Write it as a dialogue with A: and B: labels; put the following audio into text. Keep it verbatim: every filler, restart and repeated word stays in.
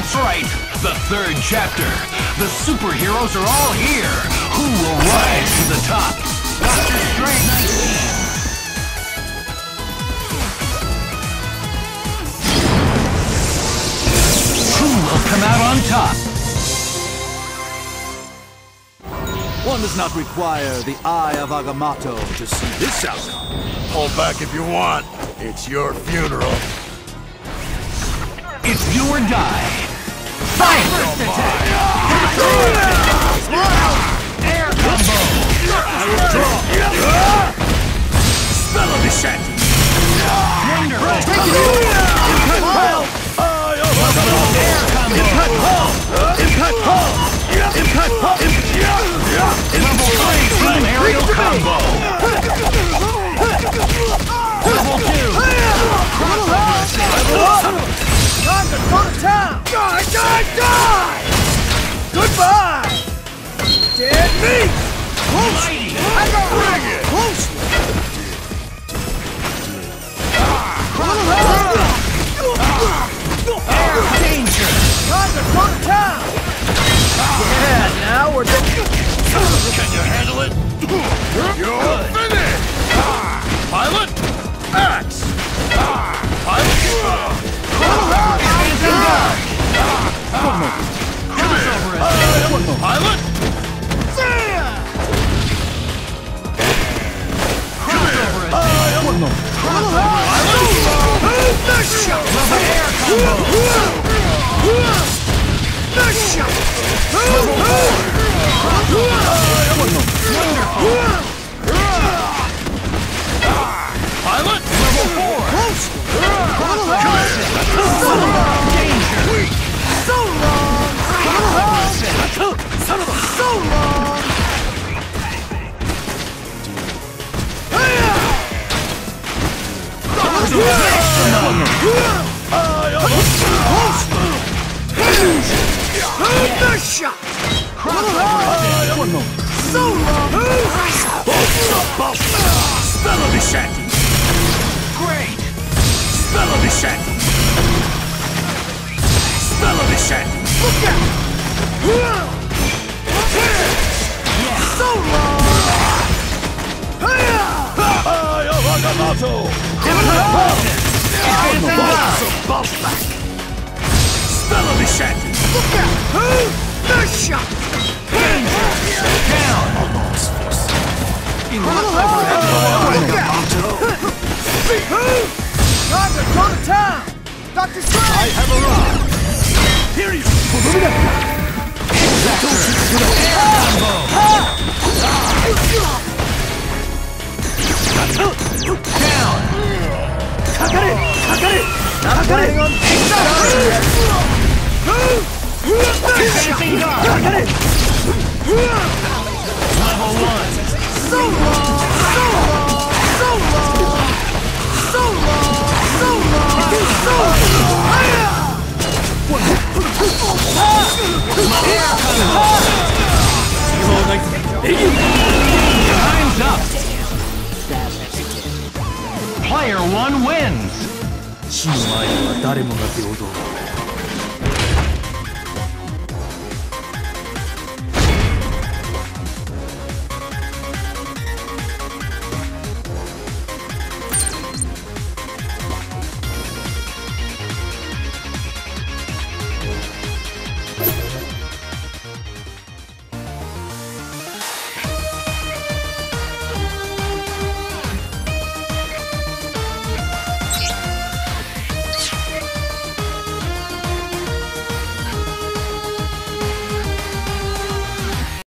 A: That's right, the third chapter. The superheroes are all here. Who will rise to the top? Doctor Strange nineteen. Who will come out on top?
B: One does not require the eye of Agamotto to see this outcome.
C: Hold back if you want. It's your funeral.
A: It's do or die. Fight! First attack! Air combo!
C: I will draw! Spell of Vishanti!
A: Wonderful!
B: Impact Hall!
A: Air combo!
B: Impact Hall! Impact Hall! Impact Hall!
A: Level three team aerial combo! Level two!
D: Time to go to town! Die, die, die! Goodbye! Dead meat!
A: Mighty!
D: I got bring it! Close!
A: Danger!
D: Time to go to town! Yeah, now we're
C: Can you handle it? You're finished! Pilot! Axe! Pilot!
A: Crossover attack!
C: Pilot!
A: Crossover attack! Level air combo!
C: Pilot!
A: Level four! Danger!
D: so long! So long! Nice shot! So long!
C: Spell of Vishanti!
A: Great!
C: Spell of Vishanti! Spell of Vishanti!
D: Look out! So long!
C: Eye of Agamotto! Bounce back! Spell of Vishanti!
D: Look out! Nice shot!
A: Down!
D: Time to go to town! Doctor Strange!
B: I have arrived! Here you
A: Down!
B: Kakare! Kakare!
D: Not planning on
A: Facing guard!
B: Kakare!
A: Level one!
D: So long! So long! So long! So long! So long! So long!
A: Air combo! Time's up! Player one wins!
B: 死の前には誰もが平等。